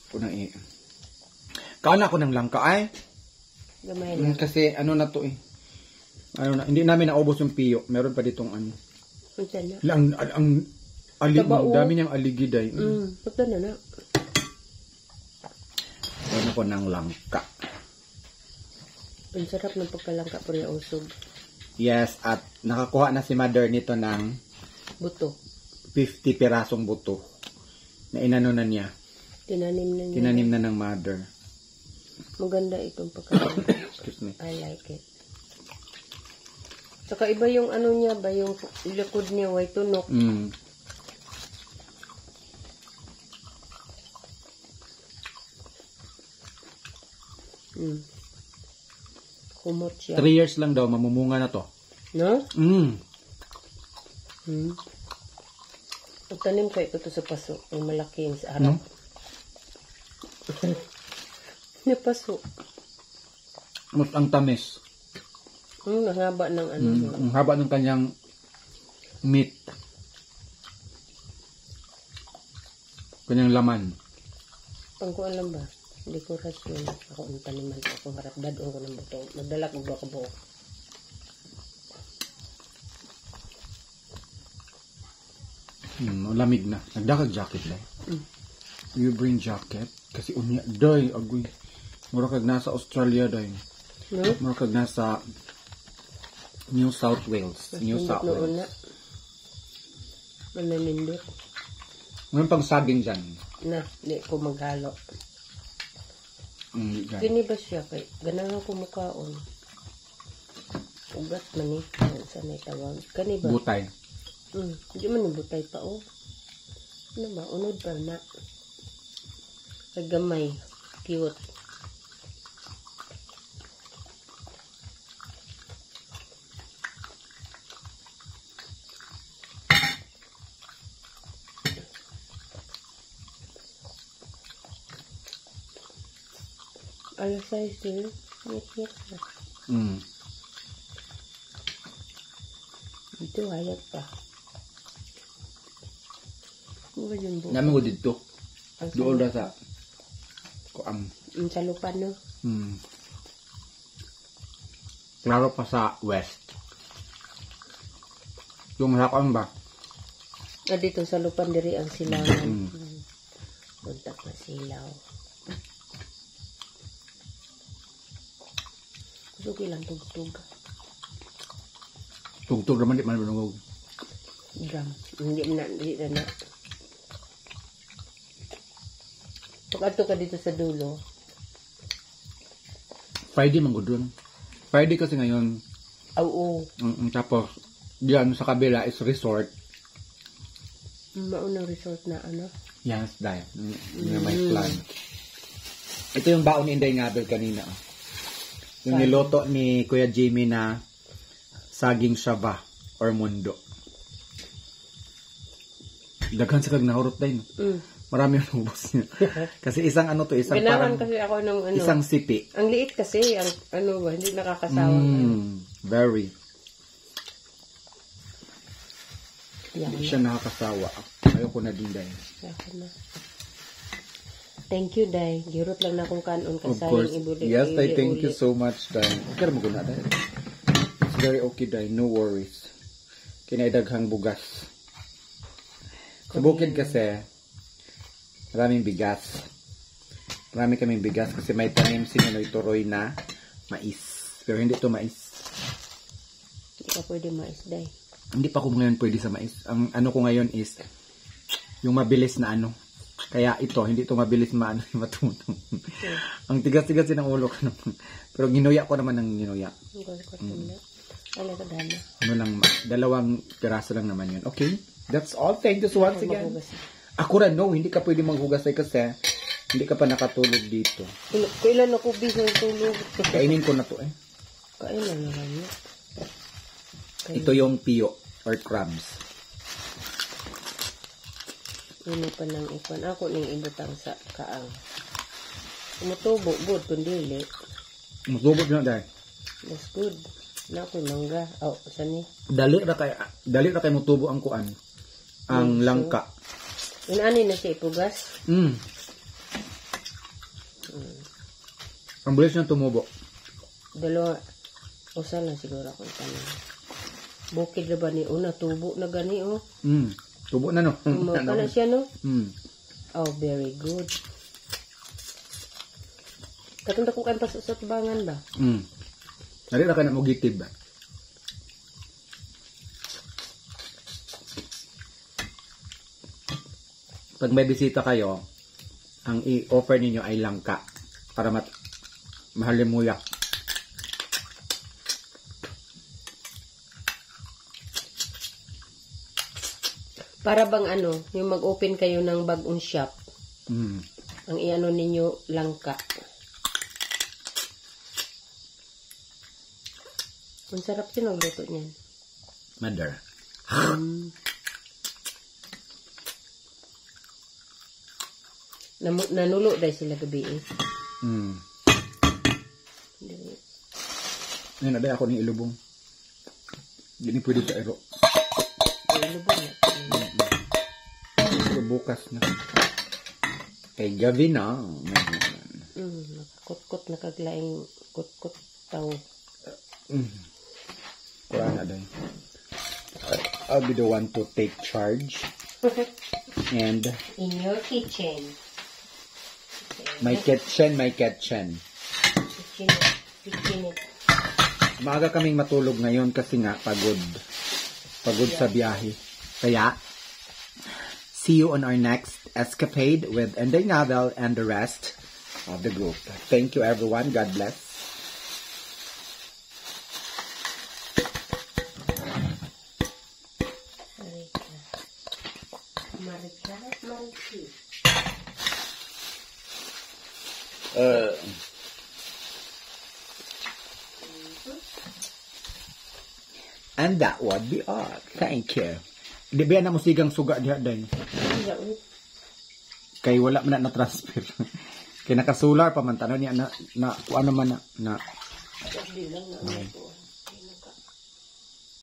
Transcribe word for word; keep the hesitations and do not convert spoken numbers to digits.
Unang i. Kaon ako ng langka ay. Gamay lang. Kasi ano na to eh. Ano na, hindi namin naubos yung piyo. Meron pa ditong ano. Punta na. Ang, ang, ang alig mo, dami niyang aligiday. Mm. Mm, punta na na. Ano ko ng langka. Ang sarap ng pagkalangka po yung usog. Yes, at nakakuha na si mother nito ng Buto. fifty pirasong buto. Na inano na niya. Tinanim na niya. Tinanim na ng mother. Maganda itong pagkalangka. Excuse me. I like it. Saka iba yung ano niya ba, yung likod niya, white tunok. Mm. Mm. Kumot siya. Three years lang daw, mamumunga na to. No? Mm. Hmm. Pagtanim ko ito to sa paso. Yung malaki yung sa harap. No? Yung paso. Mas ang tamis. Hmm, haba ng ano. Mm. Ang haba ng kanyang meat. Kanyang laman. Pang ko alam ba? Dekorasyon. Ako ang taniman ko. Akong harap dadong ko ng buto. Magdala ko ba ka buo? Hmm, lamig na. Nagdakag jacket lang. Mm. You bring jacket? Kasi unya, day, agoy. Mura kag nasa Australia, day. No? Mura kag nasa New South Wales. Mas New nindot South noon Wales. na. Mananindot. Ngayon pang saging dyan. Na, di ko maghalo. Mm, dyan. Gani ba siya? Kay, ganahan ko mukhaon. Ugat man eh. Saan may tawag? Gani ba? Butay. Hmm, hindi man nabutay pa oh. Ano ba? Unod pa na. Kagamay. Cute. Alas size din. Ngit-ngit na. Mm. Dito hayat pa. Ano ba yung buo? Namin ko dito. Ang Doon na salupan. sa kuang. Ang salupan, no? Hmm. Klaro pa sa west. Yung hakon ba? Ah, dito sa lupan diri ang silangan. Mm. Hmm. Punta pa silaw. Gusto ko lang tugtog. Tugtog naman di man binungog. Drum. Hindi na, hindi na na. Pag ato ka dito sa dulo, Friday man gud dun. Friday kasi ngayon. aw oo. Mm, mm, tapos diyan sa kabila is resort. Maunang resort na ano. Yes, dahil. Mm, may plan. Ito yung baon ni Inday Ngabel kanina. Oh. Yung Saan? niloto ni Kuya Jimmy na saging shaba or mundo. Daghan sa kag nahurot din. Mm. Marami yung ubos niya. Kasi isang ano to, isang Ganahan parang kasi ako ng ano. isang sipi. Ang liit kasi, ang ano ba, hindi nakakasawa. Mm, very. Yan Hindi na. siya nakakasawa. Ayoko na din dahil. Yan na. Thank you, Day. Girot lang na akong kanon Of kasi course. ibuli. Yes, Day, ibuli- thank you uli. so much, Day. Okay na mo guna, Day. It's very okay, Day. No worries. Kinaidaghang bugas. Sa bukid kasi, maraming bigas. Marami kaming bigas kasi may tanim si Noy Toroy na mais. Pero hindi to mais. Hindi ka pwede mais, Day. Hindi pa ako ngayon pwede sa mais. Ang ano ko ngayon is yung mabilis na ano. Kaya ito, hindi ito mabilis maano matutong. Okay. Ang tigas-tigas din ang ulo ko naman. Pero ginuya ko naman ng ginuya. Ang gusto ko na. Ano ka dala? Ano lang, dalawang piraso lang naman yun. Okay? That's all. Thank you so once Ang again. mahugas. Ako rin, no, hindi ka pwede maghugas ay kasi hindi ka pa nakatulog dito. Kailan- Kailan ako biso tulog? Kainin ko na to eh. Kailan na kami? Ito yung piyo or crabs. Ano pa nang ikon. Ako nang ibutang sa kaang. Umutubo, good, kundili. Masubot na dahil. That's good. Na ako mangga. Oh, saan ni? Dali na kay dali na kay mutubo ang kuan. Ang Mm, so- langka. Inani na siya ipugas. Mm. Ang bilis niyang tumubo. Dalawa. Usa lang siguro akong tanan. Bukid na ba ni una? Tubo na gani, oh. Mm. Tubo na, no? Umaka na siya, no? Mm. Oh, very good. Katunda ko kayo pasusot bangan ba? Mm. Narira ka na mo gitib ba? Pag may bisita kayo, ang i-offer ninyo ay langka para mat mahalimuyak. Para bang ano, yung mag-open kayo ng bagong shop, Mm. ang i-ano ninyo langka. Ang sarap din ang luto niyan. Mother. Mm. Nam- nanulo dahil sila gabi eh. Mm. Dili. Ngayon, aday ako ng ilubong. Hindi ni pwede sa ero. Ay, lubong na. So, bukas na. Kay gabi na. Mm, nakakut-kut, nakaglaing kut-kut tao. Mm. Kurang na day. I'll be the one to take charge. And In your kitchen. my kitchen, my kitchen. Kitchen, kitchen it. Maaga kaming matulog ngayon kasi nga pagod. Pagod sa biyahe. Kaya, see you on our next escapade with Inday Navel and the rest of the group. Thank you everyone. God bless. Marika. Marika, Mariki. Uh, and that would be all. Thank you. Di ba na musigang suga diha day? Kay wala man na na-transfer. Kay nakasular pa man tanan niya na, na ano man na, na Bilang na ano po.